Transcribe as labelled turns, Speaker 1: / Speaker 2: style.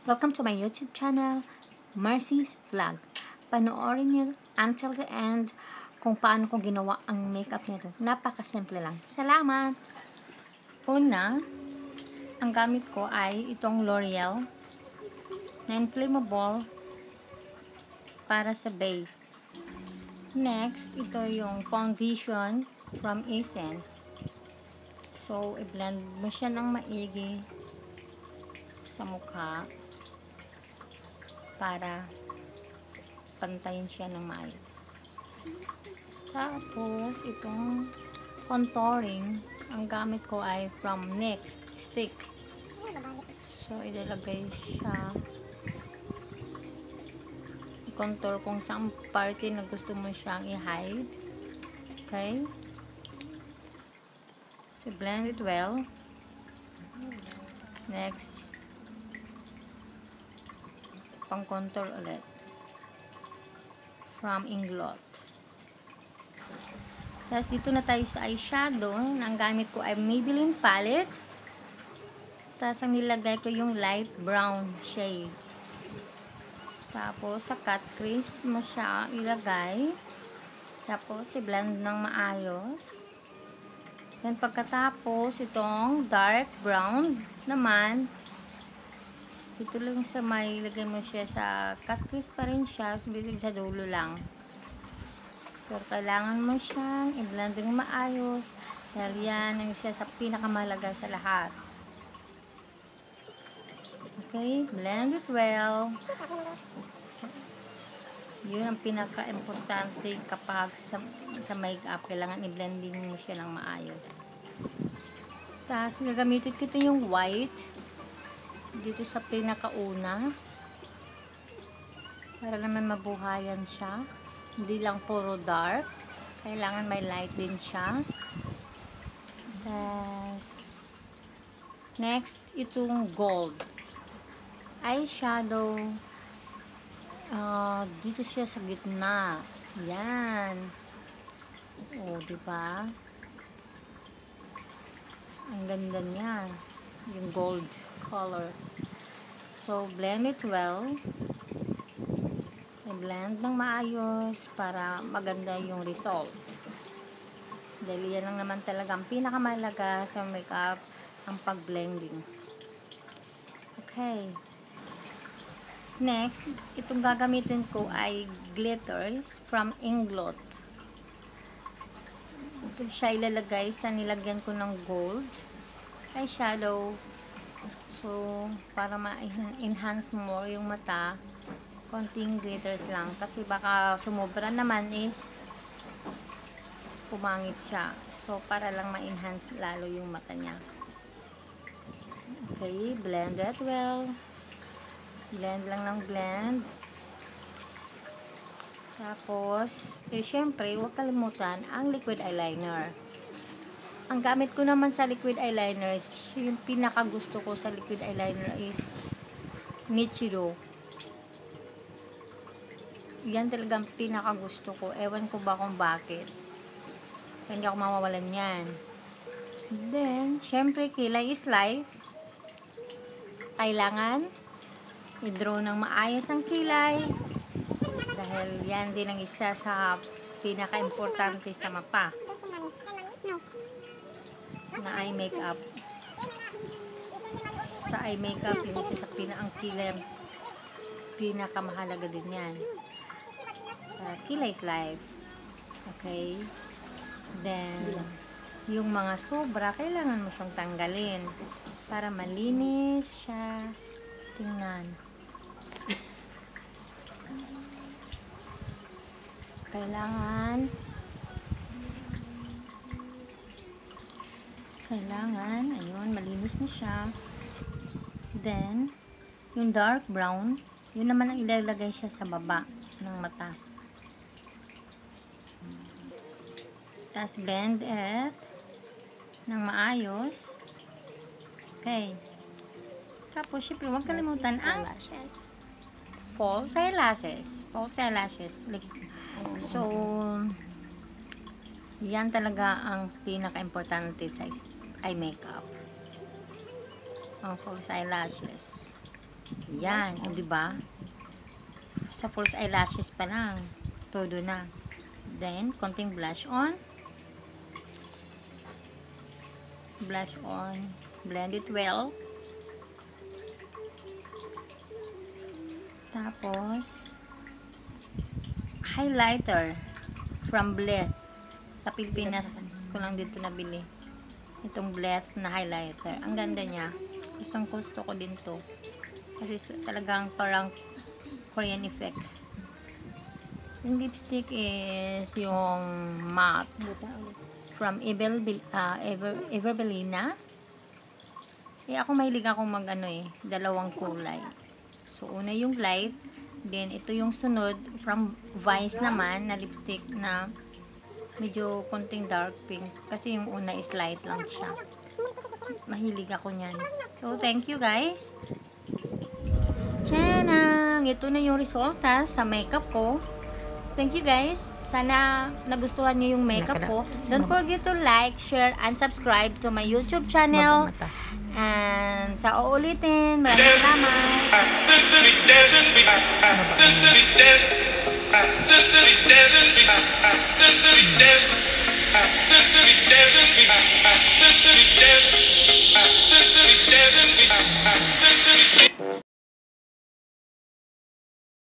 Speaker 1: Welcome to my YouTube channel, Marcy's Vlog. Panoorin niyo until the end kung paano ko ginawa ang makeup nito. Napakasimple lang. Salamat! Una, ang gamit ko ay itong L'Oreal na inflammable para sa base. Next, ito yung foundation from Essence. So, i-blend mo siya ng maigi sa mukha para pantayin siya ng maayos. Tapos, itong contouring, ang gamit ko ay from NYX Stick. So, ilalagay siya. I-contour kung saan parte na gusto mo siyang i-hide. Okay? So, blend it well. Next, pang-contour ulit. From Inglot. Tapos, dito na tayo sa eyeshadow. Ang gamit ko ay Maybelline palette. Tapos, ang nilagay ko yung light brown shade. Tapos, sa cut crease mo siya ilagay. Tapos, i-blend ng maayos. Then, pagkatapos, itong dark brown naman, dito lang sa may, ilagay mo siya sa cut crease pa rin siya, bilig sa dulo lang. Pero kailangan mo siyang i-blend ng maayos dahil yan ang isa sa pinakamahalaga sa lahat. Okay, blend it well. Yun ang pinaka-importante kapag sa makeup, kailangan i-blending mo siya ng maayos. Tapos, gagamitin ko ito yung white dito sa pinakauna para naman mabuhayan siya, hindi lang puro dark, kailangan may light din siya. Tapos next, itong gold eyeshadow, dito siya sa gitna, yan, diba ang ganda niya, yung gold color. So, blend it well. I-blend ng maayos para maganda yung result. Dahil yan lang naman talaga ang pinakamahalaga sa makeup, ang pag-blending. Okay. Next, itong gagamitin ko ay glitters from Inglot. Ito siya ilalagay sa nilagyan ko ng gold eyeshadow. So, para ma-enhance more yung mata, konting glitters lang. Kasi baka sumobra naman is pumangit siya. So, para lang ma-enhance lalo yung mata niya. Okay, blend that well. Blend lang ng blend. Tapos, syempre, huwag kalimutan ang liquid eyeliner. Ang gamit ko naman sa liquid eyeliner, yung pinakagusto ko sa liquid eyeliner is Nichido. Yan talagang pinakagusto ko. Ewan ko ba kung bakit. Hindi ako mawawalan yan. Then, syempre, kilay is life. Kailangan i-draw ng maayos ang kilay. Dahil yan din ang isa sa pinaka-importante sa mapa na eye makeup. Sa eye makeup, yung isa sa ang kilay, pinakamahalaga din yan. Kilay is life. Okay? Then, yung mga sobra, kailangan mo siyang tanggalin para malinis siya. Tingnan. Kailangan, ayun, malinis na siya. Then, yung dark brown, yun naman ang ilalagay siya sa baba ng mata. Tapos, blend it ng maayos. Okay. Tapos, syempre, huwag kalimutan ang false eyelashes. False eyelashes. So, yan talaga ang pinaka-importante sa eye makeup. Ang false eyelashes. Yan, o diba? Sa false eyelashes pa lang. Todo na. Then, konting blush on. Blush on. Blend it well. Tapos, highlighter from Bleth. Sa Pilipinas ko lang dito nabili. Itong Bleth na highlighter. Ang ganda niya. Gusto ko din to. Kasi talagang parang Korean effect. Yung lipstick is yung matte from Everbelina. Ako mahilig akong dalawang kulay. So, una yung light. Then, ito yung sunod from Vice naman na lipstick na medyo konting dark pink. Kasi yung una is light lang siya. Mahilig ako niyan. So, thank you guys. Tsanang! Ito na yung resulta sa makeup ko. Thank you guys. Sana nagustuhan niyo yung makeup ko. Don't forget to like, share, and subscribe to my YouTube channel. And sa uulitin, maraming salamat.